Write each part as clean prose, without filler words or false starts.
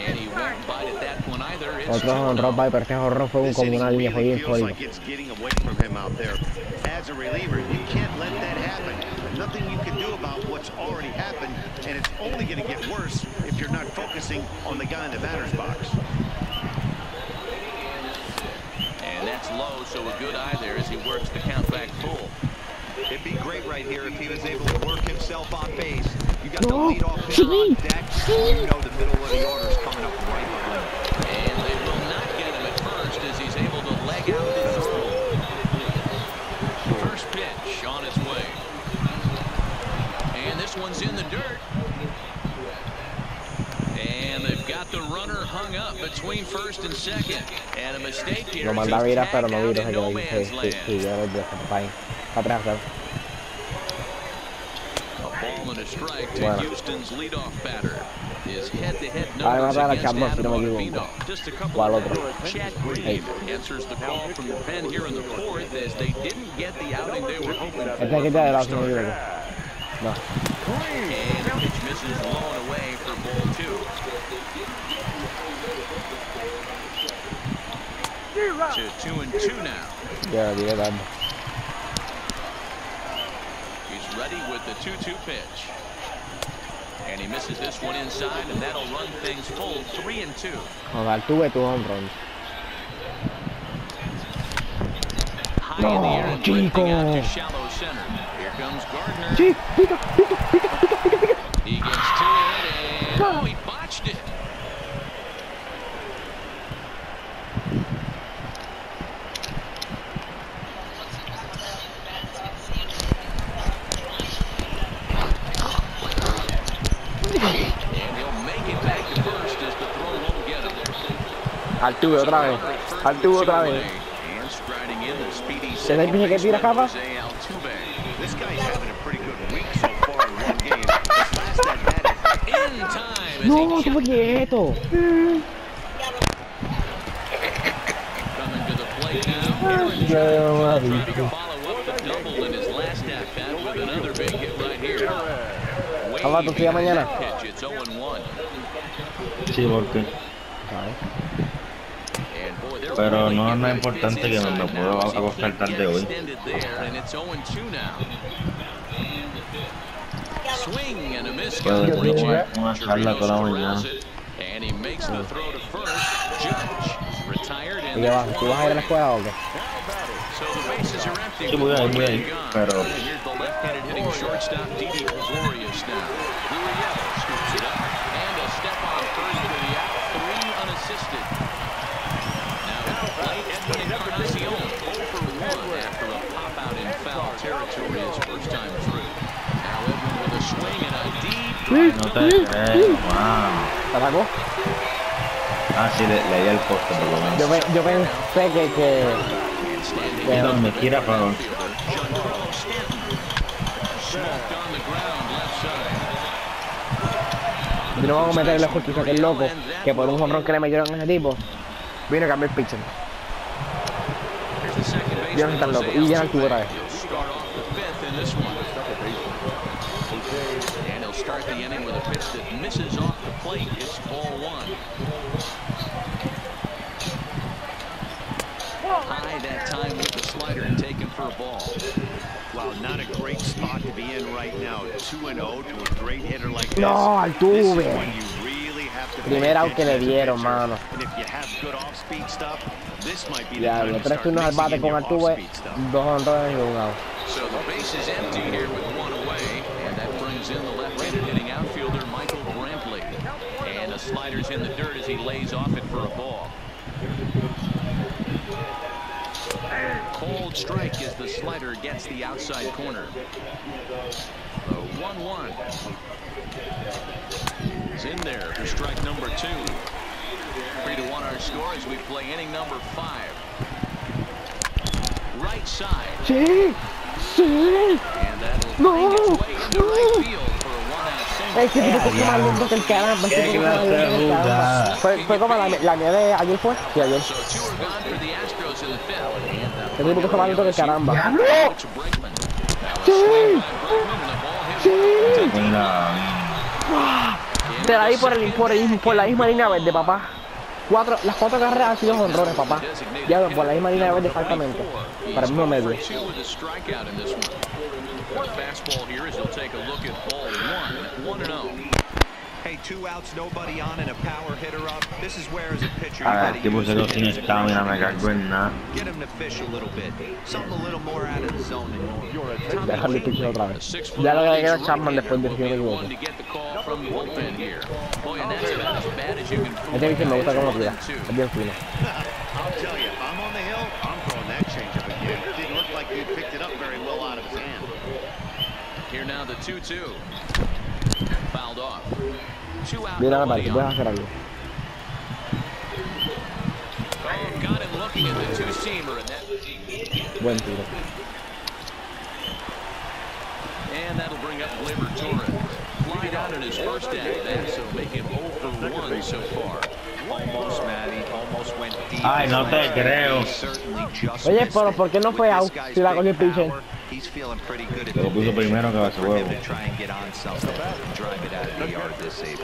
Otro honrón, pero este honrón fue como una línea, fue bien sólido. As a reliever, you can't let that happen. Nothing you can do about what's already happened, and it's only going to get worse if you're not focusing on the guy in the batter's box. And that's low, so a good eye there as he works the count back full. It'd be great right here if he was able to work himself on base. You got the leadoff hitter on deck. You know the middle of the order is coming up right behind him. And they will not get him at first as he's able to leg out the throw. First pitch on its way. And this one's in the dirt. And they've got the runner hung up between first and second. And a mistake here. Lo manda a virar, pero no viró. Sí, ya lo dio. Atrás, ¿sabes? Ball and a strike to Houston's leadoff batter. His head-to-head numbers against Adam Ottavino. Just a couple of Chad Green answers the call from the pen here in the fourth as they didn't get the outing they were hoping for. No. And the pitch misses low and away for ball two. To 2-2 now. Yeah. Ready with the 2-2 pitch. And he misses this one inside, and that'll run things full 3-2. Con Altuve tu home run. High in the air and lifting out to shallow center. Here comes Gardner. He gets to it, and he botched it. Altuve otra vez. ¿Se le dice que tira capa? No, estuvo quieto. Habla tu tía mañana. Sí, porque. Pero no es importante que me puedo acostar tarde hoy. Puedo una charla toda la mañana. ¿Y qué vas? ¿Tú vas a ir a la escuela o qué? Sí, voy a ir, pero... No te creo, wow. ¿Te atacó? Ah, sí, leí el poste por lo menos. Yo pensé que no me quiera, pero... Yo no vamos a meterle la justicia que es loco, que por un jonrón que le metieron a ese tipo, vino a cambiar el pitcher. Yo no soy tan loco. Y ya el tubo otra vez. Start the inning with a pitch that misses off the plate. It's ball one. High that time with the slider and taken for a ball. Wow, not a great spot to be in right now. 2-0 to a great hitter like this. No, Altuve. This is when you really have to Primer out que le dieron, mano. And if you have good off-speed stuff, this might be the ya, time to tres start turnos al bate con Altuve, 2 honrones y 1 out. So the base is empty here with 1 away, and that brings in the left-handed hitting outfielder Michael Brantley. And the slider's in the dirt as he lays off it for a ball. Cold strike as the slider gets the outside corner. The 1-1 is in there for strike number 2. 3-1 our score as we play inning number 5. Right side. Sí. And that'll find its way into right field for a 1-out single. Ese tipo fue más lindo que el caramba. Fue como la mía de ayer fue. Sí, ayer. So 2 are gone for the Astros in the 5th. Ese tipo fue más lindo que el caramba. Sí. Te la di por la misma línea verde, papá. Las 4 carreras han sido honrones, papá. Ya por la misma línea verde exactamente. Para el mismo medio. Hey, 2 outs, nobody on, and a power hitter up. This is where, as a pitcher, you A ver, gotta tipo se use quedó sin estamina, me cago en nada. get him to fish a little bit. Something a little more out of the zone than normal. Dejarle pichar otra vez. Ya lo que queda Chapman después de que yo me Este bicho me gusta cómo tira. Es bien fino. I'll tell you, if I'm on the hill, I'm throwing that changeup again. It didn't look like he picked it up very well out of his hand. Here now the 2-2. Fouled off. 2 out. Mira, Martín, puedes hacer algo. Oh, got him looking at the 2-seamer, and that. Buen tiro. And that'll bring up Gleyber Torres. Fly down in his first at bat, so make him 0 for 1 so far. Almost, Matty. Almost went deep. Ay, no te creo. Oye, pero ¿por qué no fue out si la cogió el pitcher? He's feeling pretty good at Lo puso primero que va a ser huevo. to try and get on something and drive it out of the yard this AP.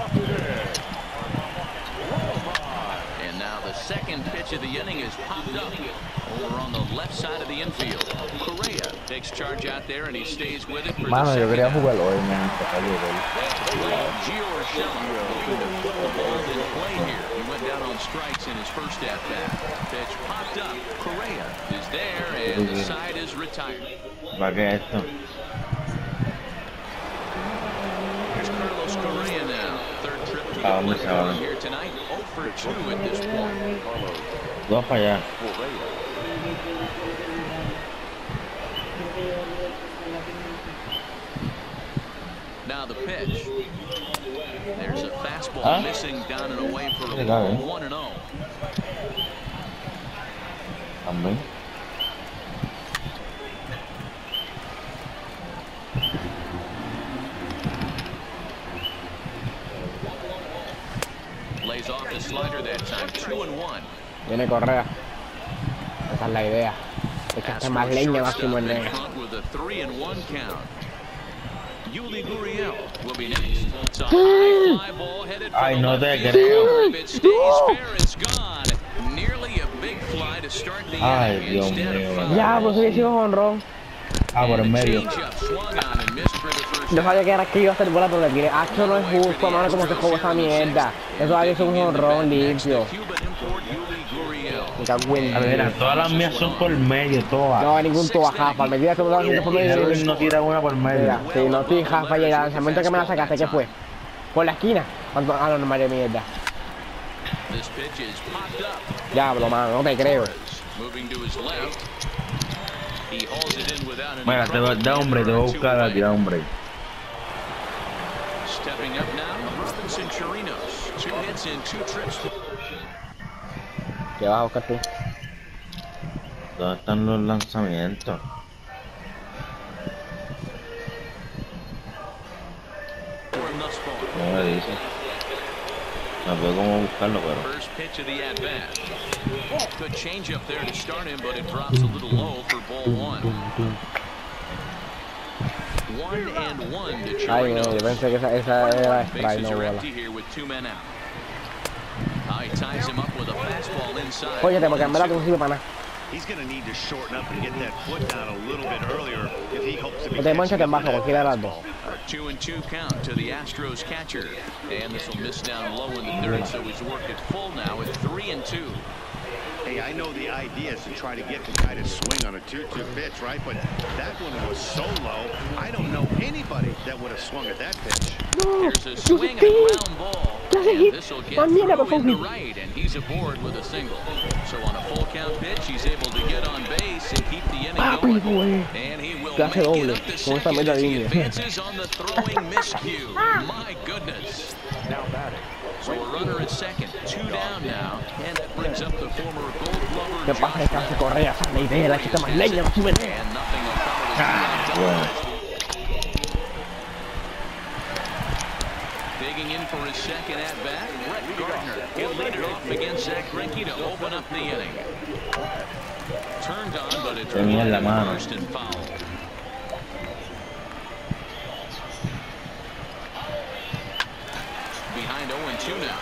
And now the second pitch of the inning is popped up over on the left side of the infield. Correa takes charge out there, and he stays with it for Mano, the yo quería second. jugarlo hoy, man. Gio Urshela looking to put the ball in play here. He went down on strikes in his first at-bat. Pitch popped up. Correa is there, and the side is retired. ¿Para qué esto? Here's Carlos Correa now. Third trip to the Dónde plate se va? here tonight. 0 for 2 at this point. Dos para allá. Now the pitch. There's a fastball missing down and away for a Legal, ball. 1-0. También. Lays off the slider that time. 2-1. Viene Correa. Esa es la idea. Echaste más leña, máximo en negro. With a 3-1 count. Yuli Gurriel will be next. It's a high fly ball headed for Ay, the no left te field. creo. If it stays fair, it's gone. Nearly a big fly to start the Ay, inning. Dios Instead mío. of Ya, pues hubiese sido honrón. Ah, por el medio. Yo sabía que era aquí iba a ser bola, pero le tiré. Acho, no es justo, no es como se jugó esa mierda. Eso había sido un honrón limpio. Me cago en A ver, mira, todas las mías son por medio, todas. No hay ningún tuba jafa. Me tiras por medio. Él no tira una por medio. Mira, si no estoy jafa y el lanzamiento que me la sacaste, ¿qué fue? ¿Por la esquina? ¿Cuánto? Ah, no, no, madre mierda. Diablo, mano, no te creo. Mira, te va, da hombre, te voy a buscar a tirar hombre. Stepping up now, Robinson Chirinos. 2 hits in 2 trips. ¿Qué vas a buscar tú? ¿Dónde están los lanzamientos? No me dice. No veo cómo buscarlo, pero. First pitch of the at-bat. Good change up there to start him, but it drops a little low for ball 1. 1-1 to Ay, no, yo Chirinos. pensé que esa era strike, Bases no are bola. empty here with 2 men out. Now he ties him up with a fastball inside. Óyete, porque en verdad tú no sirve para nada. He's going to need to shorten up and get that foot down a little bit earlier if he hopes to be No te manches en bajo, cualquiera de las dos. A 2-2 count to the Astros catcher. And this will miss down low in the third, so he's worked it full now at 3-2. Hey, I know the idea is to try to get the guy to swing on a 2-2 pitch, right? But that one was so low, I don't know anybody that would have swung at that pitch. Here's a swing and a ground ball. And this will get through into right, and he's aboard with a single. So on a full count pitch, he's able to get on base and keep the inning going. And he will make it up to second as he advances on the throwing miscue. My goodness. Now batting. So a runner at second, 2 down now, and that brings up the former Gold Glover. ¿Qué pasa? Que hace Correa, esa es la idea, la chica más leña, máximo en negro. And nothing will come of his Bueno. Digging in for his second at-bat, Brett Gardner. He'll lead it off against Zach Greinke to open up the inning. Turned on, but it's Tenía en la mano. first and foul. 2-2 now.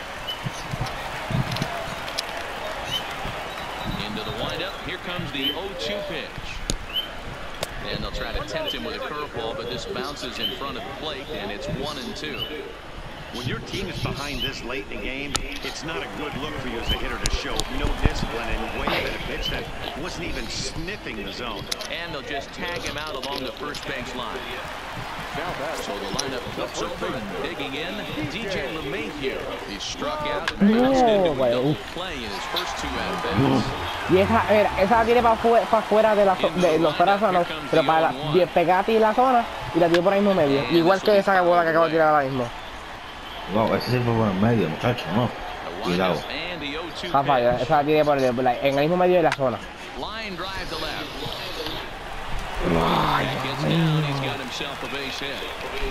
Into the windup. Here comes the 0-2 pitch. And they'll try to tempt him with a curveball, but this bounces in front of the plate, and it's 1-2. When your team is behind this late in the game, it's not a good look for you as a hitter to show no discipline and wave at a pitch that wasn't even sniffing the zone. And they'll just tag him out along the first base line. So the lineup flips open, digging in, DJ LeMahieu. He struck out and bounced into a double play in his first 2 at-bats. Y esa la tiene para afuera de los fuera de zona, pero para pegar a ti la zona y la tiene por ahí mismo medio. Igual que esa bola que acabo de tirar ahora mismo. Wow, ese sí fue por el medio, muchacho, no. Cuidado. Rafa, esa la tiene por en el mismo medio de la zona. Line drive to left. Ay, Gets down, he's got himself a base hit.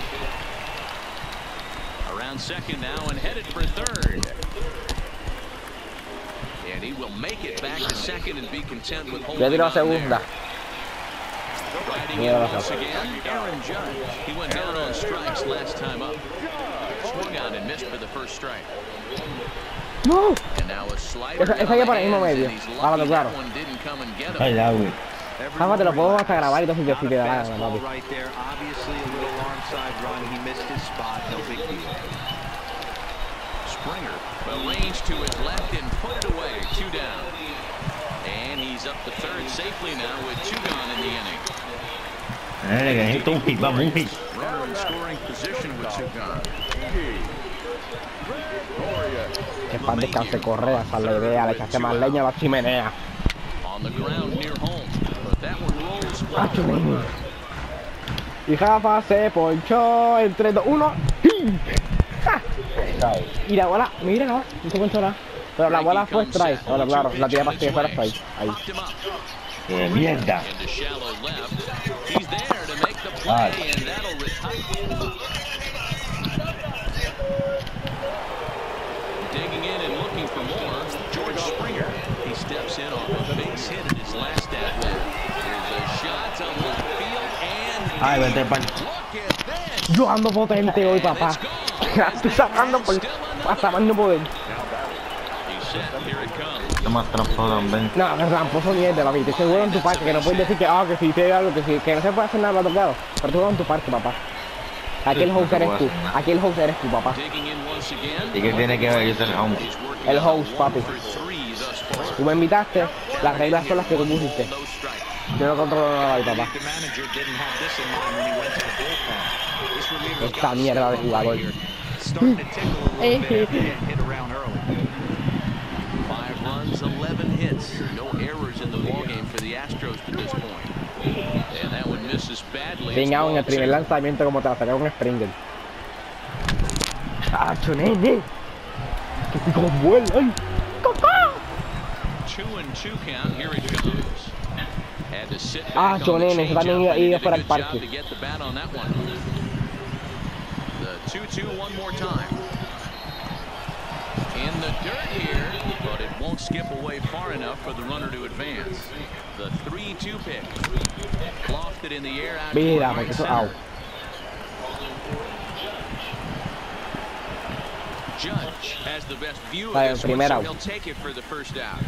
Around second now and headed for third. And he will make it back to second and be content with holding on there. Riding in once again, Aaron Judge. He went down on strikes last time up. Swung out and missed for the first strike. No. And now a slider. Esa ya por el mismo medio. Hágalo claro. Ay, ya, güey. Rafa, te lo puedo hasta grabar y todo si te da la gana, papi. Springer arranged to his left and put it away. 2 down. And he's up to third safely now with 2 gone in the inning. Necesito un hit, vamos, un hit. Runner in scoring position with 2 gone. Que pan descanse Correa, esa es la idea, le echaste más leña a la chimenea. On the ground near home, but that one rolls flat. Y Rafa se ponchó en 3, 2, 1. Y la bola, mira, no se ponchó nada. Pero la bola fue strike. Ahora, claro, la tira para que fuera strike. Ahí. ¡Qué mierda! Ay. Digging in and looking for more. George Springer. He steps in off a base hit in his last at-bat. Here's a shot to left field and Ay, vente pa'l. Yo ando potente hoy, papá. Estoy sacando por hasta más no poder. Está más tramposo también. No, es tramposo mierda, papi. Te seguro en tu parque, que no puedes decir que si te algo, que no se puede hacer nada para tocado. Pero tú vas en tu parque, papá. Aquí el host eres tú. Aquí el host eres tú, papá. ¿Y qué tiene que ver? Yo soy el home. El host, papi. Tú me invitaste, las reglas son las que tú pusiste. Yo no controlo nada ahí, papá. Esta mierda de jugador. 5 runs, 11 hits. No errors in the ballgame for the Astros to this point. And that one misses badly. Venga, en el primer lanzamiento como te la saqué con Springer. ¡Acho, nene! ¡Que pico vuelan! 2-2 count. Here it comes. Had to sit back ¡Acho, nene! Eso también iba fuera del parque. The 2-2 one more time. In the dirt here, but it won't skip away far enough for the runner to advance. The 3-2 pick. Lofted in the air out to right center. Judge has the best view of this one, so he'll take it for the first out.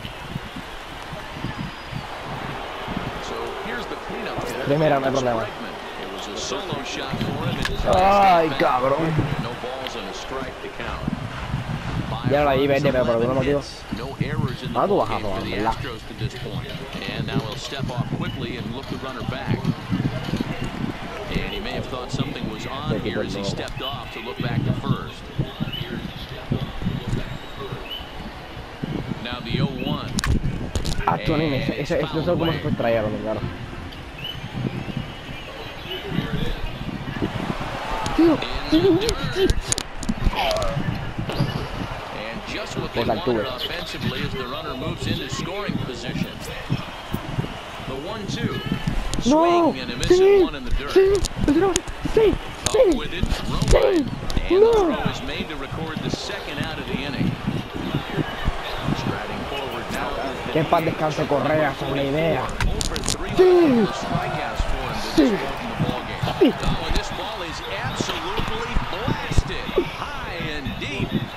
So here's the cleanup. Primera, no hay problema. It was a solo shot for him. Ay, cabrón. No balls and a strike to count. Ya la iba pero por algún motivo. No errors in the ballgame for the Astros to this point. And now he'll step off quickly and look the runner back. And he may have thought something was on here as he stepped off to look back to first. Now the 0-1. Acho, nene, ese no sé cómo se fue traerlo, claro. And just what they wanted offensively as the runner moves into scoring position. The 1-2. Swing and a missing one in the dirt. Up with it, throw right. And the throw is made to record the second out of the inning. Striding forward now. Que pan descanse Correa, esa es una idea. Sí. Sí. Oh, and this ball is absolutely blasted high and deep.